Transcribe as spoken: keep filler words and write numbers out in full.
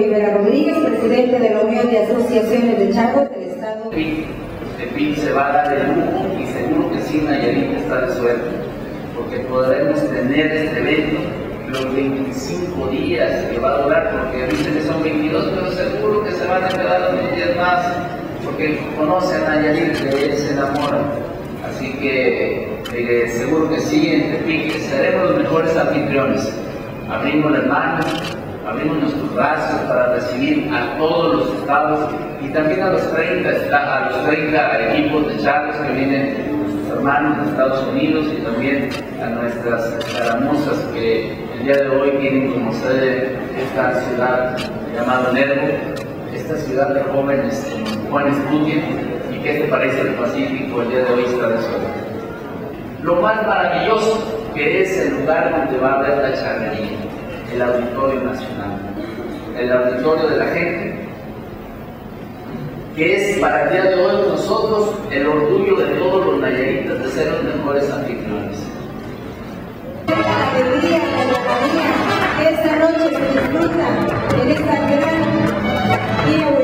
Rivera Rodríguez, presidente de la Unión de Asociaciones de Chagos del Estado. Tepic se va a dar el lujo y seguro que sí, Nayarit está de suerte, porque podremos tener este evento los veinticinco días que va a durar, porque dicen que son veintidós, pero seguro que se van a quedar unos días más, porque conocen a Nayarit, de él se enamoran. Así que eh, seguro que sí, en Tepic seremos los mejores anfitriones. Abrimos las manos, abrimos nuestros brazos para recibir a todos los estados y también a los treinta, a los treinta equipos de Chagos que vienen, nuestros hermanos de Estados Unidos, y también a nuestras escaramuzas que el día de hoy tienen como sede esta ciudad llamada Nervo, esta ciudad de jóvenes en buen estudio. ¿Y qué te parece el Pacífico? El día de hoy está de suerte. Lo más maravilloso que es el lugar donde va a haber la charrería, el Auditorio Nacional, el auditorio de la gente, que es para el día de hoy nosotros el orgullo de todos los nayaritas de ser los mejores anfitriones. La alegría, la alegría que esta noche se disfruta en esta gran